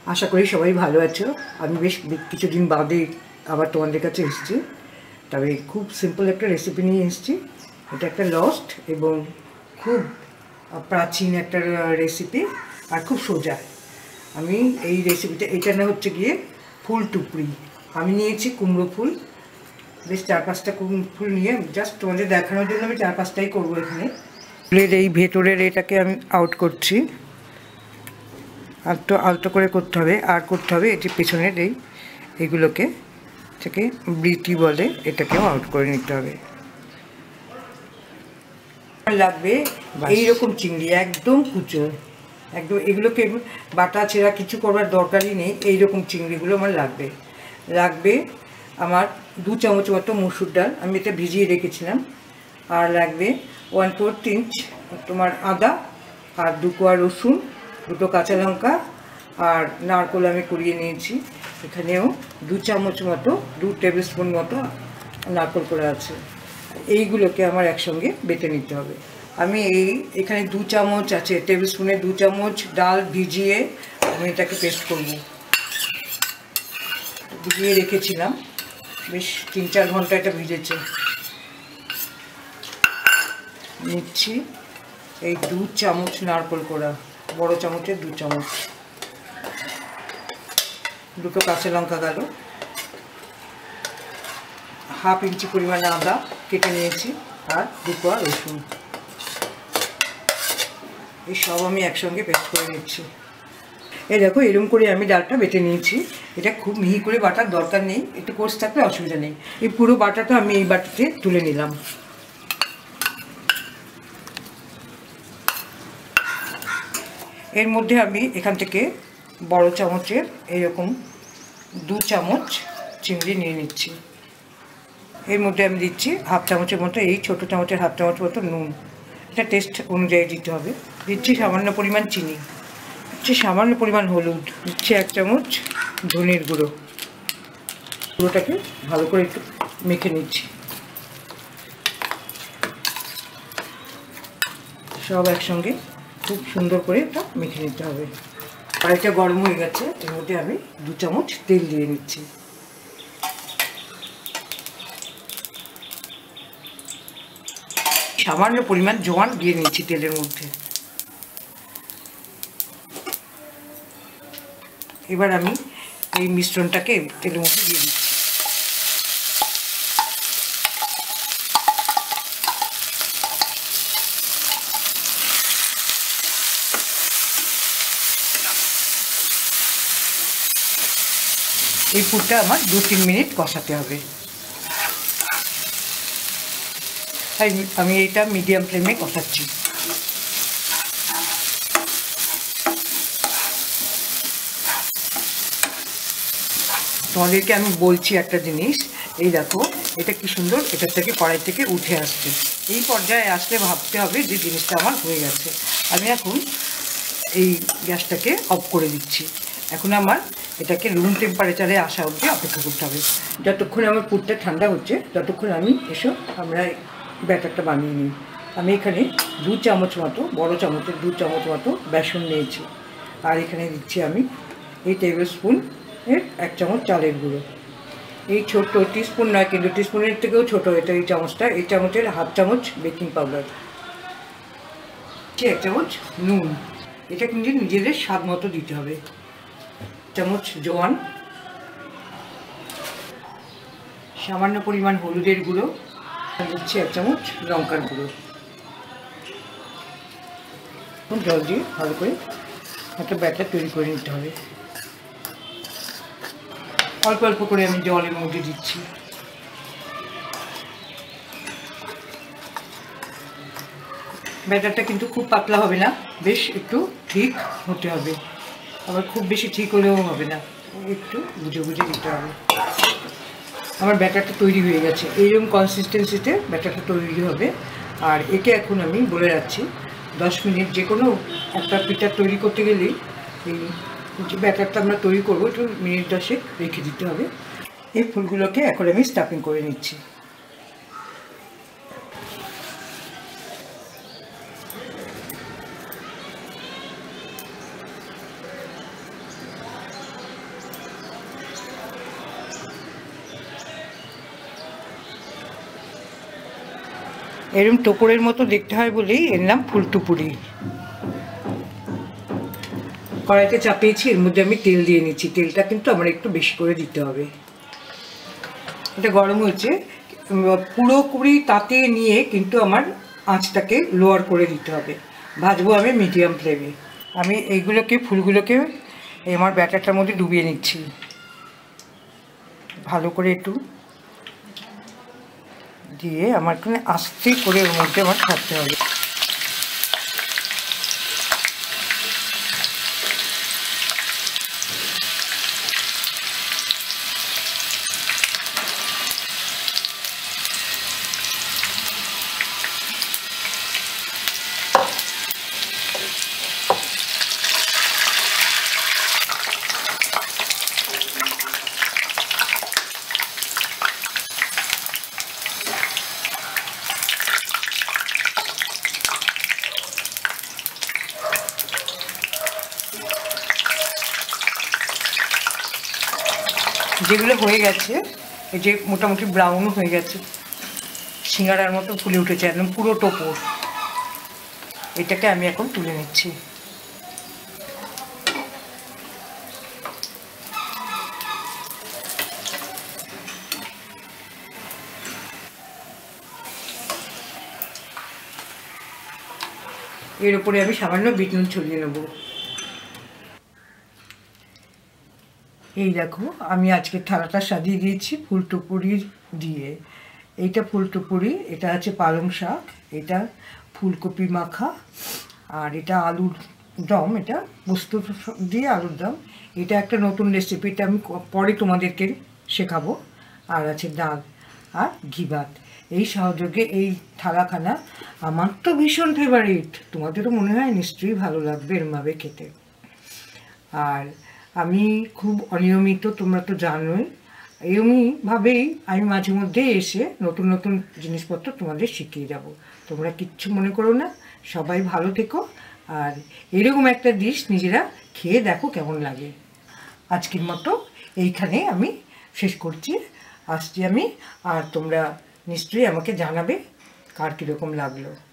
আশা করি সবাই ভালো আছো। আমি বেশ কিছুদিন বাদে আবার তোমাদের কাছে এসেছি। তবে খুব সিম্পল একটা রেসিপি নিয়ে এসেছি। এটা একটা লস্ট এবং খুব প্রাচীন একটা রেসিপি আর খুব সোজা। আমি এই রেসিপিটা এটা না হচ্ছে গিয়ে ফুল টুকরি। আমি নিয়েছি কুমড়ো ফুল, বেশ 4-5টা কুমড়ো ফুল নিয়ে জাস্ট তোমাদের দেখানোর জন্য আমি 4-5টাই করবো। এখানে ফুলের এই ভেতরের এটাকে আমি আউট করছি, আলতো আলতো করে করতে হবে। আর করতে হবে এটি পেছনের এইগুলোকে, এটাকে ব্রিটি বলে, এটাকেও আউট করে নিতে হবে। লাগবে এইরকম চিংড়ি, একদম কুচো, একদম এগুলোকে বাটা ছেঁড়া কিছু করবার দরকারই নেই। এইরকম চিংড়িগুলো আমার লাগবে। আমার 2 চামচ মতো মসুর ডাল, আমি এটা ভিজিয়ে রেখেছিলাম। আর লাগবে 1/4 ইঞ্চ তোমার আদা, আর 2 কোয়া রসুন, 2টো কাঁচা লঙ্কা, আর নারকেল আমি কুড়িয়ে নিয়েছি। এখানেও 2 চামচ মতো, 2 টেবিল স্পুন মতো নারকেল করা আছে। এইগুলোকে আমার একসঙ্গে বেটে নিতে হবে। আমি এখানে 2 চামচ আছে, টেবিল স্পুনে 2 চামচ ডাল ভিজিয়ে আমি এটাকে পেস্ট করব। ভিজিয়ে রেখেছিলাম, বেশ 3-4 ঘন্টা এটা ভিজেছে। নিচ্ছি এই 2 চামচ নারকেল কোড়া, বড় চামচের 2 চামচ, 2টো কাঁচা লঙ্কা গেল, 1/2 ইঞ্চি পরিমাণে আদা কেটে নিয়েছি, আর 2 কোয়া রসুন। এই সব আমি একসঙ্গে পেস্ট করে নিচ্ছি। এই দেখো, এরকম করে আমি ডালটা বেটে নিয়েছি। এটা খুব মিহি করে বাটার দরকার নেই, একটু কোর্স থাকলে অসুবিধা নেই। এই পুরো বাটাটা আমি এই বাটিতে তুলে নিলাম। এর মধ্যে আমি এখান থেকে বড় চামচের এরকম 2 চামচ চিংড়ি নিয়ে নিচ্ছি। এর মধ্যে আমি দিচ্ছি 1/2 চামচের মতো, এই ছোটো চামচের 1/2 চামচ মতো নুন, এটা টেস্ট অনুযায়ী দিতে হবে। দিচ্ছি সামান্য পরিমাণ চিনি, দিচ্ছি সামান্য পরিমাণ হলুদ, দিচ্ছি 1 চামচ ধনের গুঁড়ো। গুঁড়োটাকে ভালো করে একটু মেখে নিচ্ছি। সব একসঙ্গে খুব সুন্দর করে এটা মেখে নিতে হবে। কড়াইটা গরম হয়ে গেছে, এর মধ্যে আমি 2 চামচ তেল দিয়ে নিচ্ছি। সামান্য পরিমাণ জোয়ান দিয়ে নিচ্ছি তেলের মধ্যে। এবার আমি এই মিশ্রণটাকে তেলের মধ্যে দিয়ে দিচ্ছি। এই পুরটা আমার 2-3 মিনিট কষাতে হবে। আমি এটা মিডিয়াম ফ্লেমে কষাচ্ছি। তোমাদেরকে আমি বলছি একটা জিনিস, এই দেখো এটা কি সুন্দর, এটার থেকে কড়াই থেকে উঠে আসছে। এই পর্যায়ে আসলে ভাবতে হবে যে জিনিসটা আমার হয়ে গেছে। আমি এখন এই গ্যাসটাকে অফ করে দিচ্ছি। এখন আমার এটাকে রুম টেম্পারেচারে আসা অবধি অপেক্ষা করতে হবে। যতক্ষণ আমার পুরটা ঠান্ডা হচ্ছে ততক্ষণ আমি আমরা ব্যাটারটা বানিয়ে নিই। আমি এখানে 2 চামচ মতো, বড় চামচের 2 চামচ মতো বেসন নিয়েছি। আর এখানে দিচ্ছি আমি এই টেবিল স্পুনের 1 চামচ চালের গুঁড়ো। এই ছোট্ট টিস্পুন নয়, কিন্তু টিস্পুনের থেকেও ছোটো এটা এই চামচটা। এই চামচের 1/2 চামচ বেকিং পাউডার, 1 চামচ নুন, এটা কিন্তু নিজেদের স্বাদ মতো দিতে হবে। 1 চামচ জোয়ান, সামান্য পরিমাণ হলুদের গুঁড়ো, দিচ্ছি 1 চামচ লঙ্কার গুঁড়ো। জল দিয়ে ভালো করে একটা ব্যাটার তৈরি করে নিতে হবে। অল্প অল্প করে আমি জলের মধ্যে দিচ্ছি। ব্যাটারটা কিন্তু খুব পাতলা হবে না, বেশ একটু ঠিক হতে হবে। আবার খুব বেশি ঠিক হলেও হবে না, একটু বুঝে বুঝে দিতে হবে। আমার ব্যাটারটা তৈরি হয়ে গেছে, এইরকম কনসিস্টেন্সিতে ব্যাটারটা তৈরি হবে। আর একে এখন আমি বলে যাচ্ছি 10 মিনিট, যে কোনো একটা পিঠা তৈরি করতে গেলেই এই যে ব্যাটারটা আমরা তৈরি করবো একটু মিনিট 10 রেখে দিতে হবে। এই ফুলগুলোকে এখন আমি স্টাফিং করে নিচ্ছি। এরকম টোপরের মতো দেখতে হয় বলেই এর নাম ফুলটুপুরি। কড়াইতে চাপিয়েছি, এর মধ্যে আমি তেল দিয়ে নিচ্ছি। তেলটা কিন্তু আমার একটু বেশি করে দিতে হবে। এটা গরম হয়েছে, পুরোপুরি তাতে নিয়ে কিন্তু আমার আঁচটাকে লোয়ার করে দিতে হবে। ভাজবো আমি মিডিয়াম ফ্লেমে। আমি এইগুলোকে, ফুলগুলোকে আমার ব্যাটারটার মধ্যে ডুবিয়ে নিচ্ছি। ভালো করে একটু দিয়ে আমার এখানে আস্তে করে ওর মধ্যে আমার ছাড়তে হবে। যেগুলো হয়ে গেছে, এই যে মোটামুটি ব্রাউন হয়ে গেছে, সিঙ্গাড়ার মতো ফুলে উঠেছে, একদম পুরো টোপর। এটাকে আমি এখন তুলে নিচ্ছি। এর উপরে আমি সামান্য বিট নুন ছড়িয়ে নেব। এই দেখো, আমি আজকে থালাটা সাজিয়ে দিয়েছি ফুলটুপুরি দিয়ে। এইটা ফুলটুপুরি, এটা আছে পালং শাক, এটা ফুলকপি মাখা, আর এটা আলুর দম, এটা পোস্ত দিয়ে আলুর দম। এটা একটা নতুন রেসিপি, এটা আমি পরে তোমাদেরকে শেখাবো। আর আছে ডাল আর ঘি ভাত। এই সহযোগে এই থালাখানা আমার তো ভীষণ ফেভারিট। তোমাদেরও মনে হয় নিশ্চয়ই ভালো লাগবে এরমভাবে খেতে। আর আমি খুব অনিয়মিত, তোমরা তো জানোই। এরমভাবেই আমি মাঝে মধ্যে এসে নতুন নতুন জিনিসপত্র তোমাদের শিখিয়ে যাব। তোমরা কিচ্ছু মনে করো না, সবাই ভালো থেকো। আর এরকম একটা ডিশ নিজেরা খেয়ে দেখো কেমন লাগে। আজকের মতো এইখানে আমি শেষ করছি, আসছি আমি। আর তোমরা নিশ্চয়ই আমাকে জানাবে কার কীরকম লাগলো।